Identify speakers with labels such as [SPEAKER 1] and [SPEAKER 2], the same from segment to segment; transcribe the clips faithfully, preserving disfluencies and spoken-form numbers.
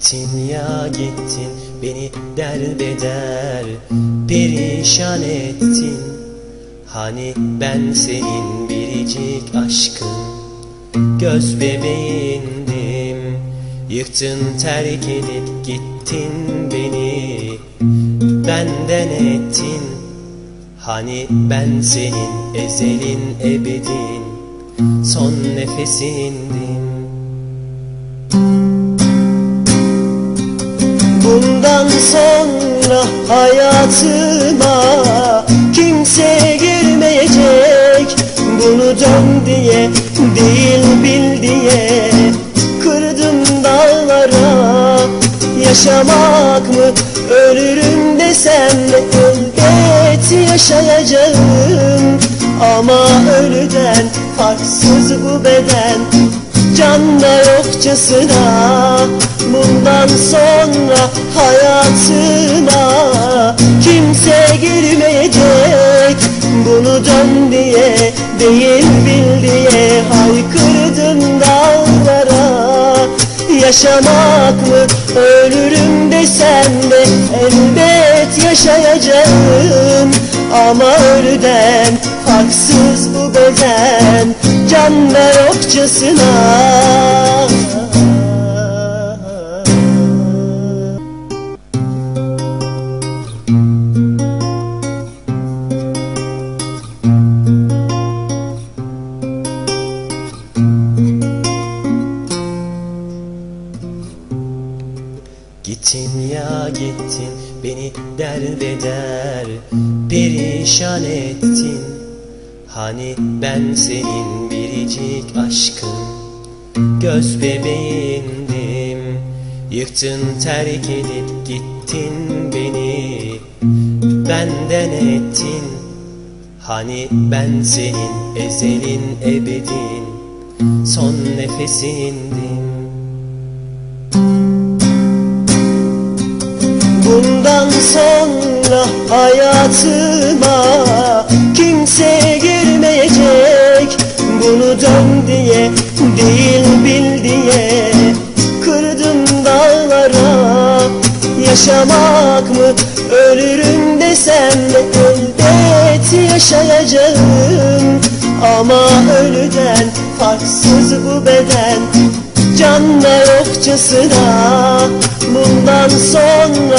[SPEAKER 1] Gittin ya gittin, beni derbeder, perişan ettin. Hani ben senin biricik aşkın, göz bebeğindim. Yıktın, terk edip gittin beni, benden ettin. Hani ben senin ezelin, ebedin, son nefesindim. Bundan sonra hayatıma kimse girmeyecek. Bunu dön diye değil bil diye kırdım dağlara. Yaşamak mı ölürüm desem elbet yaşayacağım. Ama ölüden farksız bu beden, canda yokçasına. Bundan sonra hayatıma kimse girmeyecek. Bunu dön diye değil bil diye haykırdım dağlara. Yaşamak mı ölürüm desem de elbet yaşayacağım. Ama ölüden farksız bu beden, canda yokçasına. Gittin ya gittin, beni derbeder, perişan ettin. Hani ben senin biricik aşkın, göz bebeğindim. Yıktın, terk edip gittin beni, benden ettin. Hani ben senin ezelin, ebedin, son nefesindim. Bundan sonra hayatıma kimse girmeyecek. Bunu dön diye değil bil diye kırdım dağlara. Yaşamak mı ölürüm desem elbet yaşayacağım. Ama ölüden farksız bu beden, canda yokçasına. Bundan sonra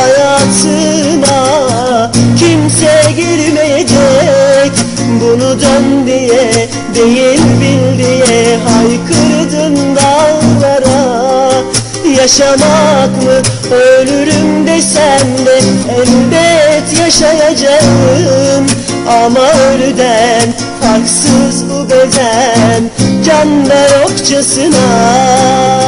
[SPEAKER 1] hayatıma kimse girmeyecek. Bunu dön diye değil bil diye haykırdım dağlara. Yaşamak mı ölürüm desem de elbet yaşayacağım. Ama ölüden farksız bu beden, canda yokçasına.